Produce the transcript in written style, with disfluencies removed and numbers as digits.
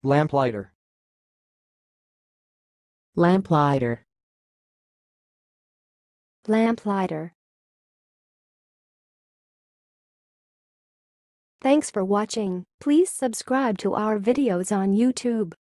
Lamplighter. Lamplighter. Lamplighter. Thanks for watching. Please subscribe to our videos on YouTube.